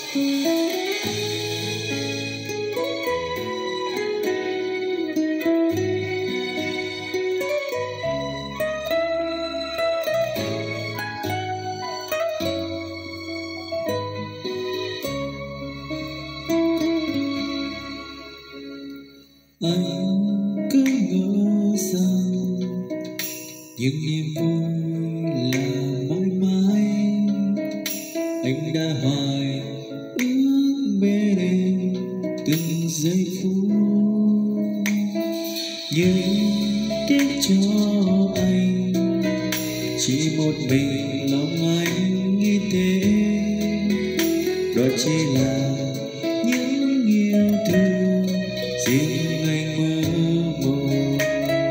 Anh cứ ngỡ rằng những niềm vui là mãi mãi, anh đã hoài ước bên em từng giây phút, nhưng tiếc cho anh chỉ một mình lòng anh như thế. Đó chỉ là những yêu thương riêng anh mơ mộng.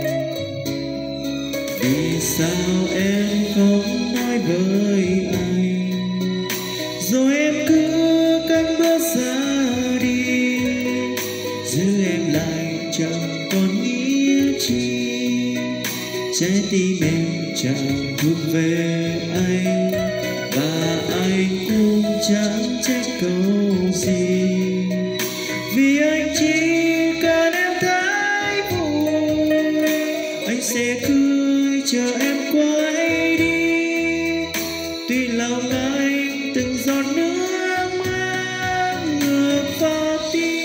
Vì sao em không nói với anh, rồi em cứ cất bước ra đi, giữ em lại chẳng còn nghĩa chi. Trái tim em chẳng thuộc về anh, và anh cũng chẳng trách câu gì, vì anh chỉ cần em thấy vui, anh sẽ cười chờ em quay đi. Tuy lòng anh từng giọt nước mắt ngược vào tim.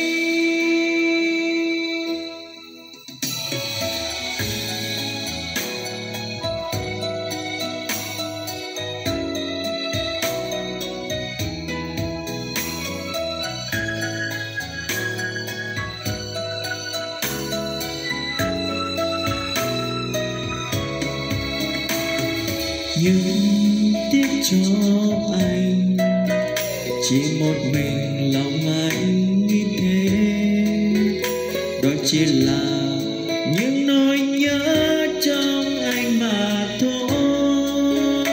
Nhưng tiếc cho anh chỉ một mình lòng anh như thế. Đó chỉ là những nỗi nhớ trong anh mà thôi.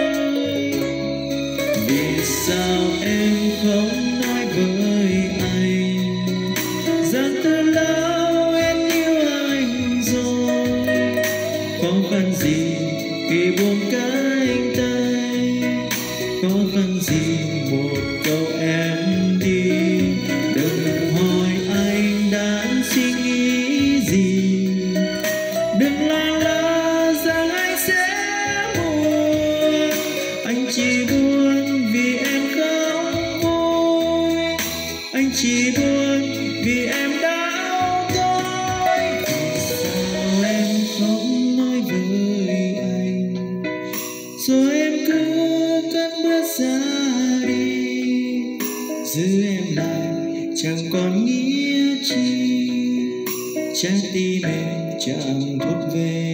Vì sao em không nói với anh rằng từ lâu em yêu anh rồi? Khó khăn gì khi buông cánh tay, khó khăn gì một câu em đi. Đừng hỏi anh đã suy nghĩ gì, đừng lo lắng rằng anh sẽ buồn. Anh chỉ buồn vì em không vui, anh chỉ buồn vì em đau thôi. Vì sao em không nói với anh, rồi em cứ cất bước ra đi, giữ em lại chẳng còn nghĩa chi. Trái tim em chẳng thuộc về